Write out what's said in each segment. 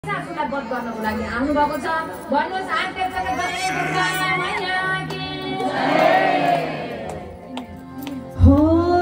सासूलाई बध गर्नको लागि आउनु भएको छ। भन्नुहोस् आरती गर्ने दुर्गा मैया की हो।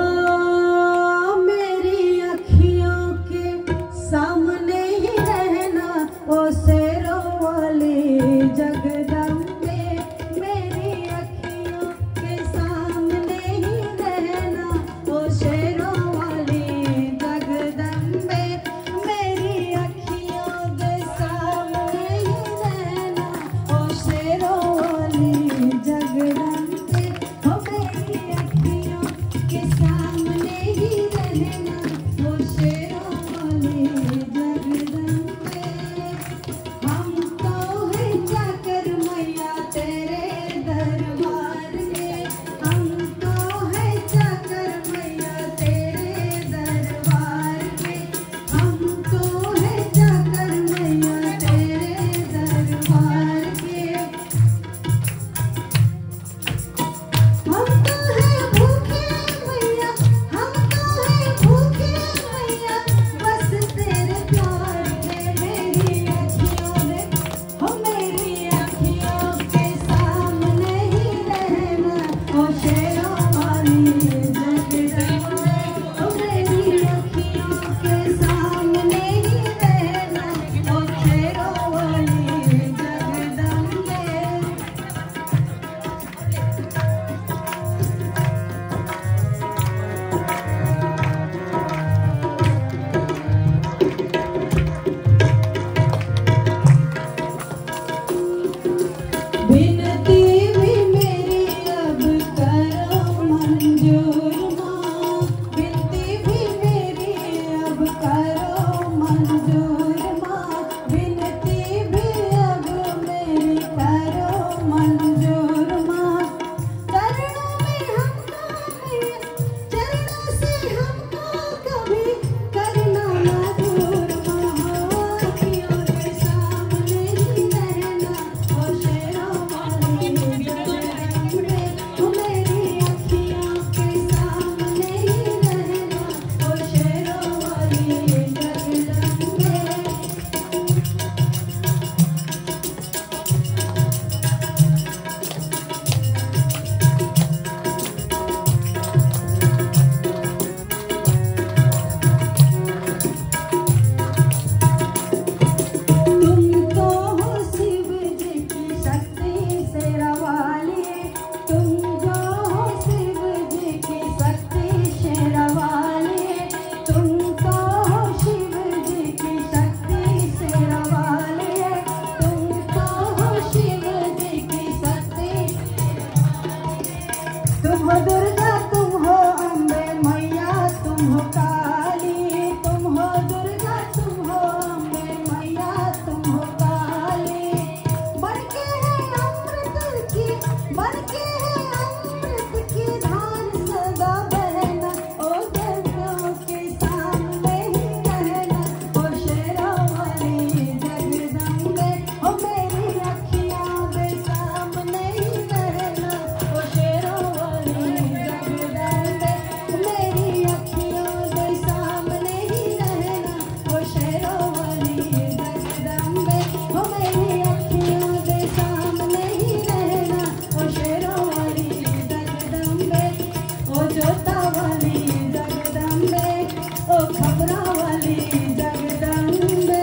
मेरी अखियों के सामने ही रहना ओ शेरों वाली जगदम्बे। मेरी अखियों के सामने ही रहना ओ शेरों वाली जगदम्बे। मेरी अखियों के सामने ही रहना ओ शेरों वाली जगदम्बे। हो मेरी अखियों के सामने ही रहना ओ शेरों वाली जगदम्बे। हम तो हैं जाकर मैया तेरे दरबार में। हम तो हैं जाकर मैया तेरे दरबार में। हम तो हैं जाकर मैया तेरे दरबार के। हम तो हैं भूखे मैया, हम तो हैं भूखे मैया, बस तेरे प्यार के। मेरी अखियों में हो मेरी अखियों के सामने ही रहना ओ शेरों वाली जगदम्बे। हो मेरी अखियों के सामने ही रहना ओ शेरों वाली जगदम्बे। बिनती भी मेरी अब करो मंजूर माँ। बिनती भी मेरी अब करो मंजूर माँ। बिनती भी अब मेरी करो मंजूर माँ। चरणों में हमको मैया, चरणों से हमको कभी करना ना दूर माँ। हो अखियों के सामने ही रहना ओ शेरों वाली जगदम्बे। हो मेरी अखियों के सामने ही रहना ओ शेरों वाली जगदम्बे। तुम तो हो शिव जी की शक्ति शेरा वाली। तुम जो हो शिव जी की शक्ति शेरा वाली। तुम तो हो शिव जी की शक्ति शेरा वाली। तुम तो हो शिव जी की शक्ति। तुम हो दुर्गा, तुम हो अम्बे मैया, तुम हो काली। तुम हो दुर्गा, तुम हो अम्बे मैया, तुम हो काली। बनके है अमृत की, बनके है अमृत की धार सदा बहना ओ देवों के सामने ही रहना ओ शेरों वाली जगदम्बे। ओ मेरी अखियों के सामने ही रहना ओ शेरों वाली जगदम्बे। मेरी अखियों के सामने ही रहना ओ शेरों वाली जगदम्बे। ओ मेरी अखियों के सामने ही रहना ओ शेरों वाली जगदम्बे। ओ जोता वाली जगदम्बे, ओ खबरा वाली जगदम्बे।